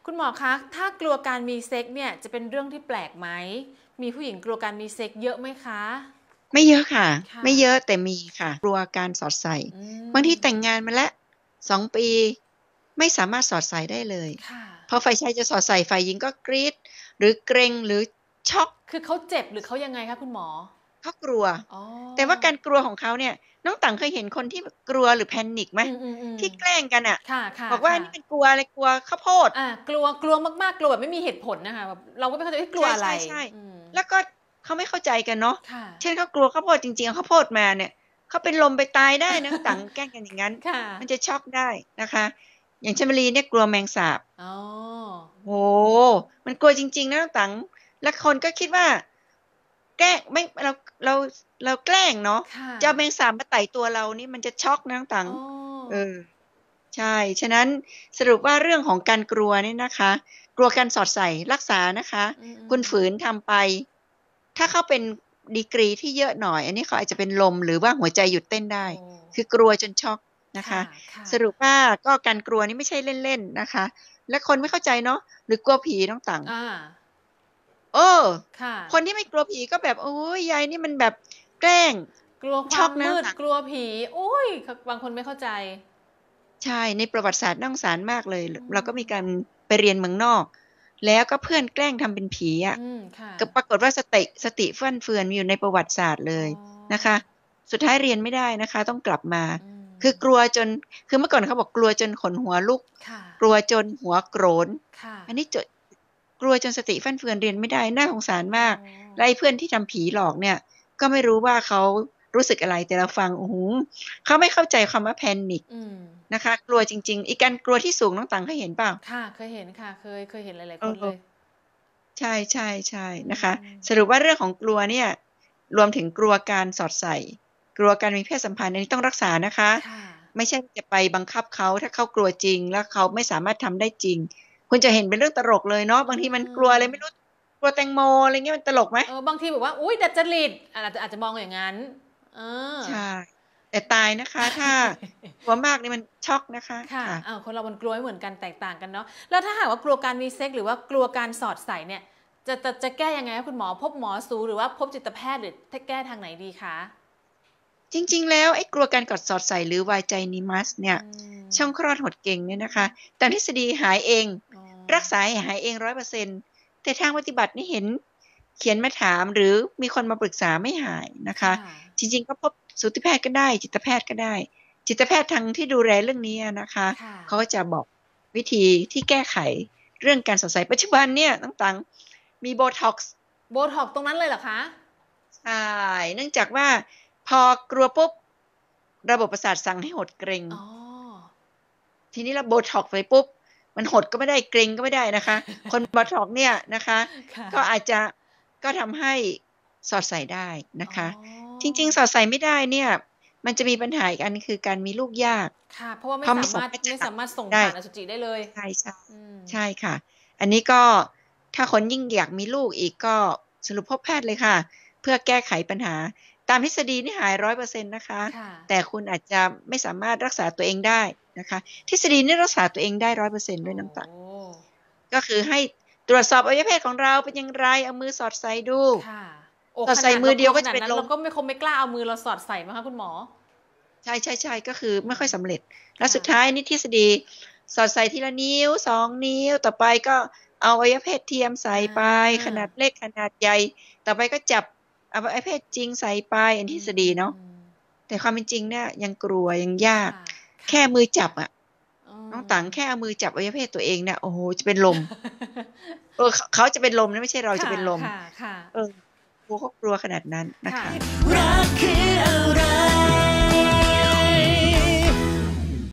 คุณหมอคะถ้ากลัวการมีเซ็กเนี่ยจะเป็นเรื่องที่แปลกไหมมีผู้หญิงกลัวการมีเซ็กเยอะไหมคะไม่เยอะค่ะค่ะไม่เยอะแต่มีค่ะกลัวการสอดใส่อืบางทีแต่งมงานมาแล้ว2ปีไม่สามารถสอดใส่ได้เลยค่ะพอฝ่ายชายจะสอดใส่ฝ่ายหญิงก็กรี๊ดหรือเกร็งหรือช็อกคือเขาเจ็บหรือเขายังไงคะคุณหมอเขากลัวอ๋อแต่ว่าการกลัวของเขาเนี่ยน้องตั๋งเคยเห็นคนที่แบบกลัวหรือ panic ไหมอืมที่แกล้งกันน่ะค่ะค่ะบอกว่าค่ะนี่มันกลัวอะไรกลัวข้าวโพดกลัวมากๆกลัวแบบไม่มีเหตุผลนะคะแบบเราก็ไม่เข้าใจว่ากลัวอะไรใช่อืมๆๆแล้วก็เขาไม่เข้าใจกันเนาะค่ะเช่นเขากลัวข้าวโพดจริงๆเอาข้าวโพดมาเนี่ยเขาเป็นลมไปตายได้นะน้องตั๋งแกล้งกันอย่างงั้นค่ะมันจะช็อกได้นะคะอย่างชมรีเนี่ยกลัวแมงสาบอ๋อโอ้โฮมันกลัวจริงๆนะตั๋งแล้วคนก็คิดว่าแกล้งไม่เราเราแกล้งเนาะค่ะจะเอาแมงสาบมาไต่ตัวเรานี่มันจะช็อกนะน้องตั๋งอ๋อเออใช่ฉะนั้นสรุปว่าเรื่องของการกลัวเนี่ยนะคะกลัวการสอดใส่รักษานะคะอืคุณฝืนมทำไปถ้าเขาเป็นดีกรีที่เยอะหน่อยอันนี้เขาอาจจะเป็นลมหรือว่าหัวใจหยุดเต้นได้โอ้คือกลัวจนช็อกนะคะค่ะค่ะสรุปว่าก็การกลัวนี่ไม่ใช่เล่นๆนะคะ และคนไม่เข้าใจเนาะหรือกลัวผีน้องตั๋งอาเออค่ะคนที่ไม่กลัวผีก็แบบโอ๊ยยายนี่มันแบบแกล้งกลัวคช็อกวามมืดนะน้องตั๋งกลัวผีโอ๊ยบางคนไม่เข้าใจใช่ในประวัติศาสตร์น่าสงสารมากเลยอืเราก็มมีการไปเรียนเมืองนอกแล้วก็เพื่อนแกล้งทำเป็นผีอะค่ะก็ปรากฏว่าสติฟั่นเฟือนมีอยู่ในประวัติศาสตร์เลอ๋ยนะอคะสุดท้ายเรียนไม่ได้นะคะต้องกลับมาอืมคือกลัวจนคือเมื่อก่อนเขาบอกกลัวจนขนหัวลุกค่ะกลัวจนหัวโกรนค่ะอันนี้กลัวจนสติฟั่นเฟือนเรียนไม่ได้น่าสงสารอ๋มากอแล้วไอ้เพื่อนที่ทำผีหลอกเนี่ยก็ไม่รู้ว่าเขารู้สึกอะไรแต่เราฟังโอ้โฮเขาไม่เข้าใจคำว่า panic อืมนะคะกลัวจริงๆไอ้การกลัวที่สูงน้องตั๋งเคยเห็นเปล่าค่ะเคยเห็นค่ะเคยเห็นหลายเออๆคนเลยใช่อืๆๆนะคะมสรุปว่าเรื่องของกลัวเนี่ยรวมถึงกลัวการสอดใส่กลัวการมีเพศสัมพันธ์อันนี้ต้องรักษานะคะค่ะไม่ใช่จะไปบังคับเขาถ้าเขากลัวจริงแล้วเขาไม่สามารถทำได้จริงคุณจะเห็นเป็นเรื่องตลกเลยเนาะอืบางทีมันกลัวอะไรไม่รู้มกลัวแตงโมอะไรเงี้ยมันตลกไหมบางทีแบบว่าอุ๊ยดัดจริตอาจจะมองอย่างงั้นเออใช่แต่ตายนะคะถ้ากลัวมากนี่มันช็อกนะคะค่ะค่ะคนเรามันกลัวไม่เหมือนกันแตกต่างกันเนาะแล้วถ้าหากว่ากลัวการมีเซ็กหรือว่ากลัวการสอดใส่เนี่ยจะแก้ยังไงคะคุณหมอพบหมอสูหรือว่าพบจิตแพทย์หรือถ้าแก้ทางไหนดีคะจริงๆแล้วไอ้กลัวการกอดสอดใส่หรือ Vaginismus เนี่ยอืมช่องคลอดหดเก่งเนี่ยนะคะตามทฤษฎีหายเองอ๋อรักษาหายเอง100%แต่ทางปฏิบัตินี่เห็นเขียนมาถามหรือมีคนมาปรึกษาไม่หายนะคะค่ะจริงๆก็พบสูติแพทย์ก็ได้จิตแพทย์ก็ได้จิตแพทย์ทางที่ดูแลเรื่องนี้อะนะคะค่ะเขาก็จะบอกวิธีที่แก้ไขเรื่องการสอดใส่ปัจจุบันเนี่ยน้องตังมี Botox โบท็อกตรงนั้นเลยเหรอคะใช่เนื่องจากว่าพอกลัวปุ๊บระบบประสาทสั่งให้หดเกร็งอ๋อทีนี้เรา Botox ไปปุ๊บมันหดก็ไม่ได้เกร็งก็ไม่ได้นะคะคน Botox เนี่ยนะคะค่ะก็อาจจะก็ทำให้สอดใส่ได้นะอ๋คะอจริงๆสอดใส่ไม่ได้เนี่ยมันจะมีปัญหาอีกอันหนึ่งคือการมีลูกยากค่ะเพราะว่าเพราะไม่ไม่สามารถสามารถจะไม่สามารถส่งได้ผ่านอสุจิได้เลยใช่อืมๆใช่ค่ะอันนี้ก็ถ้าคนยิ่งอยากมีลูกอีกก็สรุปพบแพทย์เลยค่ะ เพื่อแก้ไขปัญหาตามทฤษฎีนี่หาย100%นะคะค่ะแต่คุณอาจจะไม่สามารถรักษาตัวเองได้นะคะทฤษฎีนี้รักษาตัวเองได้100%ด้โอ้วยน้ำตาลก็คือให้ตรวจสอบอวัยวะเพศของเราเป็นอย่างไรเอามือสอดใส่ดูค่ะโอ้สอดใส่ขนาดเรามือเดียวก็กลัวขนาดนั้นจะเป็นลมเราก็ไม่คงไม่กล้าเอามือเราสอดใส่มั้งคะคุณหมอใช่ๆๆก็คืออืมไม่ค่อยสำเร็จแล้วสุค่ะดท้ายนี่ทฤษฎีสอดใส่ทีละนิ้ว2นิ้วต่อไปก็เอาอวัยวะเพศเทียมใส่อไปขานาดเล็กขนาดใหญ่ต่อไปก็จับอวัยวะเพศจริงใส่ไปอันอืทฤษฎีเนาะมๆๆแต่ความเป็นจริงเนี่ยยังกลัวยังยากค่ะแค่ค่ะมือจับอะเอน้องอตั๋งแค่เอามือจับอวัยวะเพศตัวเองเนี่ยโอ้โฮจะเป็นลมเขาจะเป็นลมนะไม่ใช่เราจะค่ะเป็นลมค่ะค่ะเออกลัวเขากลัวขนาดนั้นนะค่ะคะรักคืออะไร